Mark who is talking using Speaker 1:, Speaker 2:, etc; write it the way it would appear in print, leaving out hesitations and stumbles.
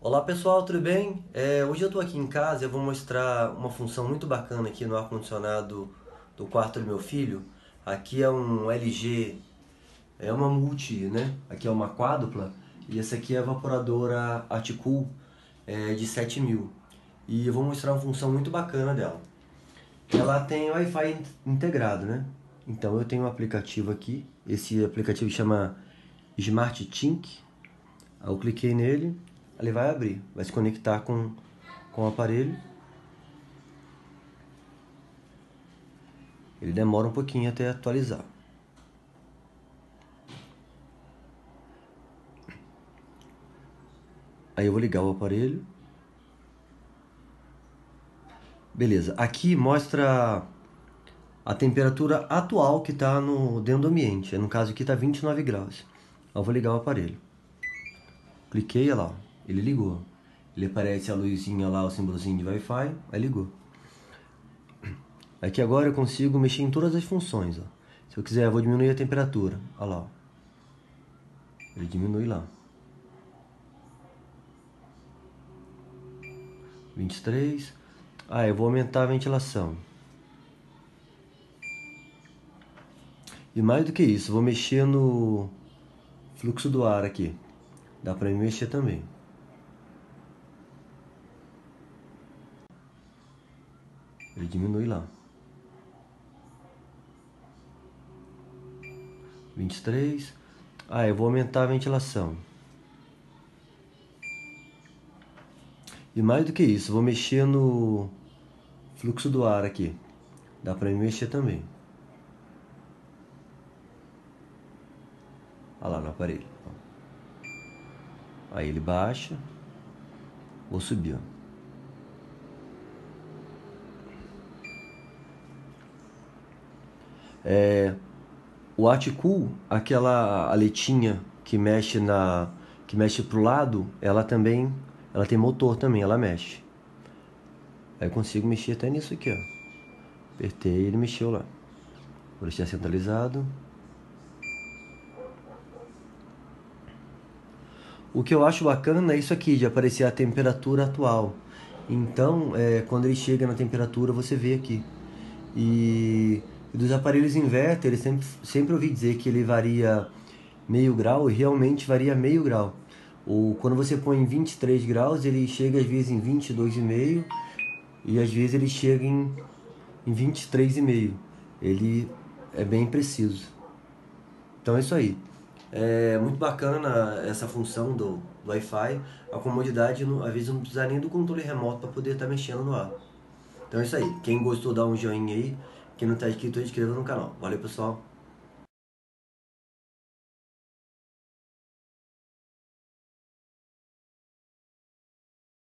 Speaker 1: Olá pessoal, tudo bem? Hoje eu estou aqui em casa e eu vou mostrar uma função muito bacana aqui no ar-condicionado do quarto do meu filho. Aqui é um LG, é uma multi, né? Aqui é uma quádrupla e essa aqui é a evaporadora Articool de 7000. E eu vou mostrar uma função muito bacana dela. Ela tem Wi-Fi integrado, né? Então eu tenho um aplicativo aqui, esse aplicativo chama Smart Tink. Aí eu cliquei nele, ele vai abrir, vai se conectar com o aparelho. Ele demora um pouquinho até atualizar. Aí eu vou ligar o aparelho. Beleza, aqui mostra a temperatura atual que está dentro do ambiente. No caso aqui está 29 graus. Aí eu vou ligar o aparelho. Cliquei, olha lá, ele ligou. Ele aparece a luzinha lá, o símbolozinho de Wi-Fi, aí ligou. Aqui agora eu consigo mexer em todas as funções. Ó. Se eu quiser, eu vou diminuir a temperatura. Olha lá. Ó. Ele diminui lá. 23. Ah, eu vou aumentar a ventilação. E mais do que isso, vou mexer no fluxo do ar aqui. Dá pra mexer também. Ele diminui lá. 23. Ah, eu vou aumentar a ventilação. E mais do que isso, vou mexer no fluxo do ar aqui. Dá pra mexer também. Olha lá no aparelho. Aí ele baixa. Vou subir, ó. O Articool, aquela aletinha que mexe pro lado, ela tem motor também, ela mexe. Aí eu consigo mexer até nisso aqui, ó. Apertei e ele mexeu lá. Vou deixar centralizado. O que eu acho bacana é isso aqui, de aparecer a temperatura atual. Então, quando ele chega na temperatura, você vê aqui. E dos aparelhos inverter, ele sempre ouvi dizer que ele varia meio grau, e realmente varia meio grau. Ou quando você põe em 23 graus, ele chega às vezes em 22,5 e às vezes ele chega em 23,5. Ele é bem preciso. Então é isso aí. É muito bacana essa função do Wi-Fi, a comodidade, às vezes não precisa nem do controle remoto para poder estar mexendo no ar. Então é isso aí. Quem gostou, dá um joinha aí. Quem não está inscrito, inscreva no canal. Valeu, pessoal.